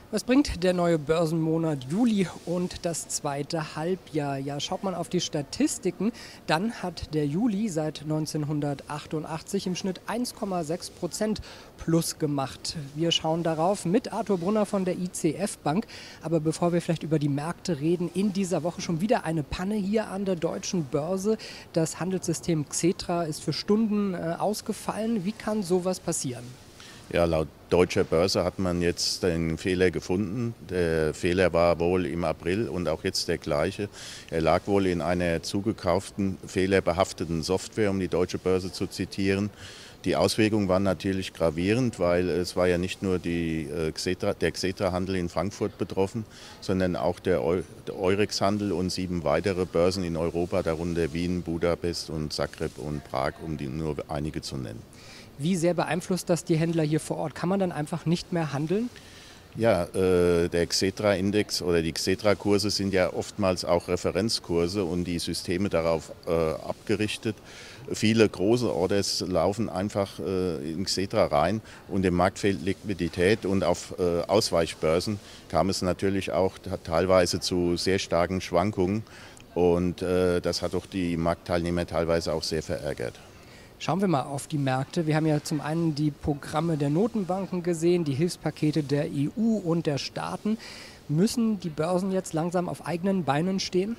Was bringt der neue Börsenmonat Juli und das zweite Halbjahr? Ja, schaut man auf die Statistiken, dann hat der Juli seit 1988 im Schnitt 1,6% plus gemacht. Wir schauen darauf mit Arthur Brunner von der ICF Bank. Aber bevor wir vielleicht über die Märkte reden, in dieser Woche schon wieder eine Panne hier an der deutschen Börse. Das Handelssystem Xetra ist für Stunden ausgefallen. Wie kann sowas passieren? Ja, laut deutscher Börse hat man jetzt den Fehler gefunden. Der Fehler war wohl im April und auch jetzt der gleiche. Er lag wohl in einer zugekauften, fehlerbehafteten Software, um die deutsche Börse zu zitieren. Die Auswirkungen waren natürlich gravierend, weil es war ja nicht nur der Xetra-Handel in Frankfurt betroffen, sondern auch der Eurex-Handel und 7 weitere Börsen in Europa, darunter Wien, Budapest und Zagreb und Prag, um die nur einige zu nennen. Wie sehr beeinflusst das die Händler hier vor Ort? Kann man dann einfach nicht mehr handeln? Ja, der Xetra-Index oder die Xetra-Kurse sind ja oftmals auch Referenzkurse und die Systeme darauf abgerichtet. Viele große Orders laufen einfach in Xetra rein und dem Markt fehlt Liquidität und auf Ausweichbörsen kam es natürlich auch teilweise zu sehr starken Schwankungen und das hat auch die Marktteilnehmer teilweise auch sehr verärgert. Schauen wir mal auf die Märkte. Wir haben ja zum einen die Programme der Notenbanken gesehen, die Hilfspakete der EU und der Staaten. Müssen die Börsen jetzt langsam auf eigenen Beinen stehen?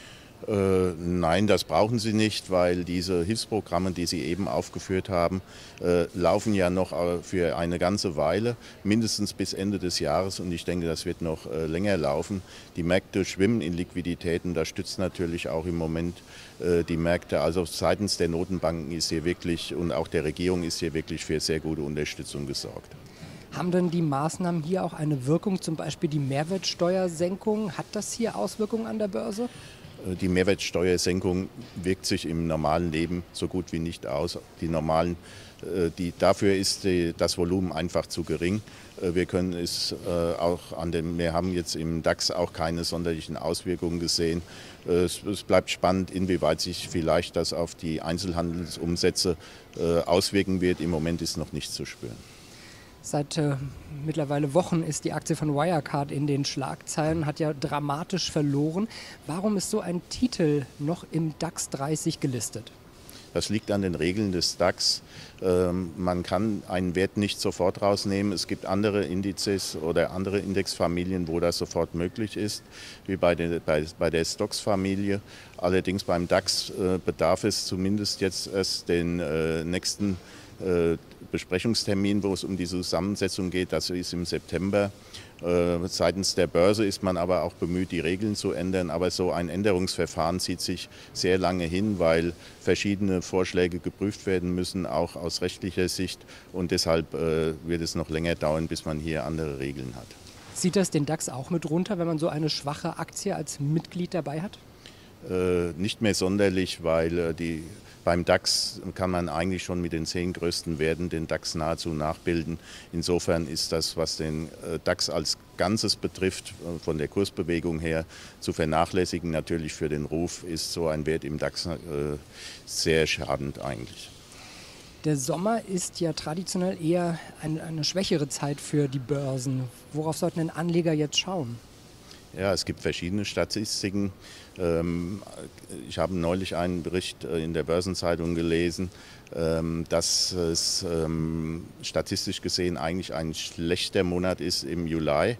Nein, das brauchen sie nicht, weil diese Hilfsprogramme, die Sie eben aufgeführt haben, laufen ja noch für eine ganze Weile, mindestens bis Ende des Jahres und ich denke, das wird noch länger laufen. Die Märkte schwimmen in Liquiditäten, das stützt natürlich auch im Moment die Märkte. Also seitens der Notenbanken ist hier wirklich und auch der Regierung ist hier wirklich für sehr gute Unterstützung gesorgt. Haben denn die Maßnahmen hier auch eine Wirkung, zum Beispiel die Mehrwertsteuersenkung? Hat das hier Auswirkungen an der Börse? Die Mehrwertsteuersenkung wirkt sich im normalen Leben so gut wie nicht aus. Dafür ist das Volumen einfach zu gering. Wir haben jetzt im DAX auch keine sonderlichen Auswirkungen gesehen. Es bleibt spannend, inwieweit sich vielleicht das auf die Einzelhandelsumsätze auswirken wird. Im Moment ist noch nichts zu spüren. Seit mittlerweile Wochen ist die Aktie von Wirecard in den Schlagzeilen, hat ja dramatisch verloren. Warum ist so ein Titel noch im DAX 30 gelistet? Das liegt an den Regeln des DAX. Man kann einen Wert nicht sofort rausnehmen. Es gibt andere Indizes oder andere Indexfamilien, wo das sofort möglich ist, wie bei der Stoxx-Familie. Allerdings beim DAX bedarf es zumindest jetzt erst den nächsten Besprechungstermin, wo es um die Zusammensetzung geht, das ist im September. Seitens der Börse ist man aber auch bemüht, die Regeln zu ändern. Aber so ein Änderungsverfahren zieht sich sehr lange hin, weil verschiedene Vorschläge geprüft werden müssen, auch aus rechtlicher Sicht. Und deshalb wird es noch länger dauern, bis man hier andere Regeln hat. Zieht das den DAX auch mit runter, wenn man so eine schwache Aktie als Mitglied dabei hat? Nicht mehr sonderlich, weil beim DAX kann man eigentlich schon mit den 10 größten Werten den DAX nahezu nachbilden. Insofern ist das, was den DAX als Ganzes betrifft, von der Kursbewegung her zu vernachlässigen. Natürlich für den Ruf ist so ein Wert im DAX sehr schadend eigentlich. Der Sommer ist ja traditionell eher eine schwächere Zeit für die Börsen. Worauf sollten denn Anleger jetzt schauen? Ja, es gibt verschiedene Statistiken. Ich habe neulich einen Bericht in der Börsenzeitung gelesen, dass es statistisch gesehen eigentlich ein schlechter Monat ist im Juli.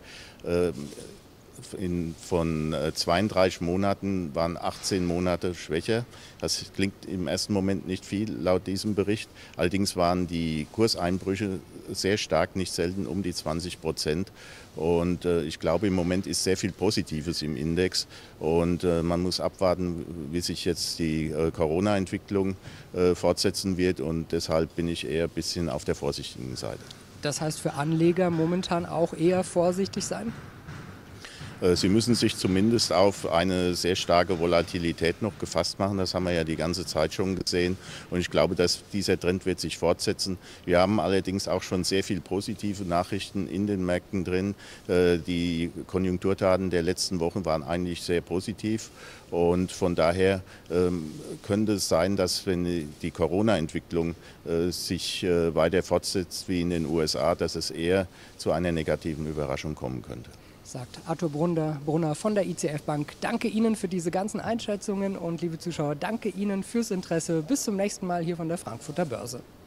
Von 32 Monaten waren 18 Monate schwächer. Das klingt im ersten Moment nicht viel laut diesem Bericht. Allerdings waren die Kurseinbrüche sehr stark, nicht selten um die 20%. Und ich glaube, im Moment ist sehr viel Positives im Index. Und man muss abwarten, wie sich jetzt die Corona-Entwicklung fortsetzen wird. Und deshalb bin ich eher ein bisschen auf der vorsichtigen Seite. Das heißt für Anleger momentan auch eher vorsichtig sein? Sie müssen sich zumindest auf eine sehr starke Volatilität noch gefasst machen. Das haben wir ja die ganze Zeit schon gesehen. Und ich glaube, dass dieser Trend wird sich fortsetzen. Wir haben allerdings auch schon sehr viel positive Nachrichten in den Märkten drin. Die Konjunkturdaten der letzten Wochen waren eigentlich sehr positiv. Und von daher könnte es sein, dass wenn die Corona-Entwicklung sich weiter fortsetzt wie in den USA, dass es eher zu einer negativen Überraschung kommen könnte. Sagt Arthur Brunner von der ICF Bank. Danke Ihnen für diese ganzen Einschätzungen und liebe Zuschauer, danke Ihnen fürs Interesse. Bis zum nächsten Mal hier von der Frankfurter Börse.